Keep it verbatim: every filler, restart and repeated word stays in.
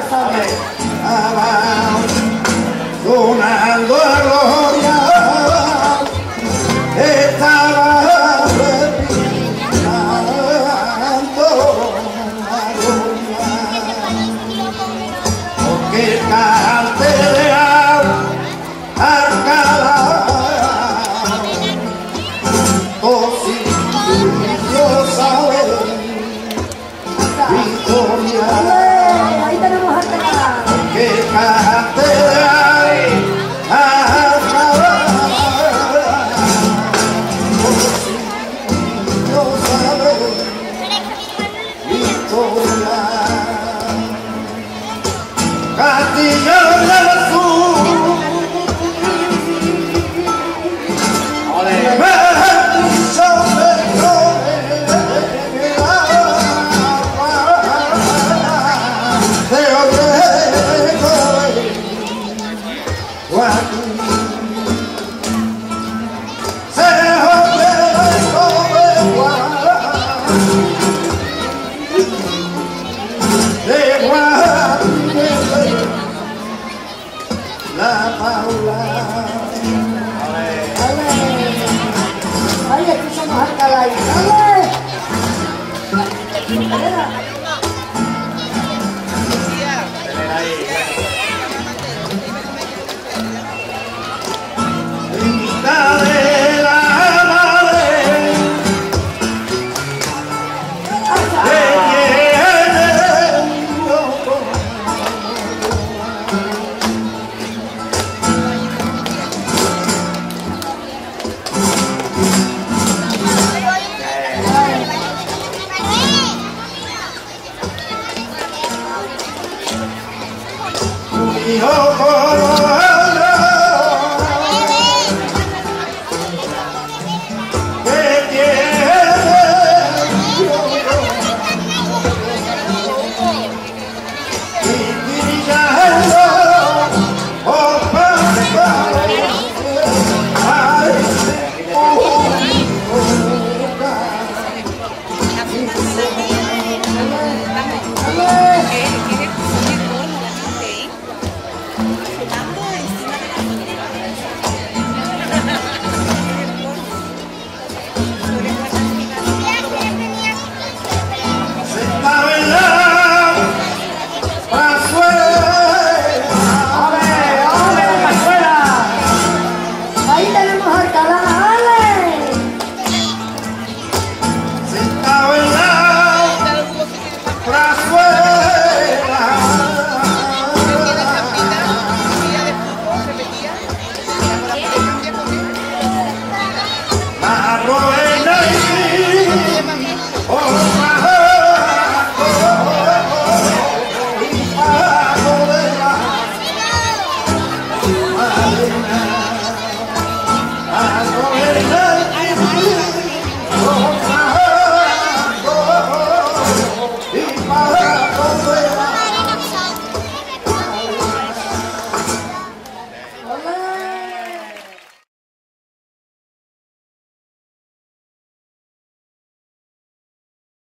sonando a gloria, estaba respirando la gloria, porque cante de Alcalá, Dios sabe, victoria. Ahí tenemos Alcalá. Que cante Alcalá, Dios sabe, victoria. Castillo del Sur, la Paula. Ahí escuchamos Alcalá. ¡Ale! Linda de la madre, que tiene un loco. Hijo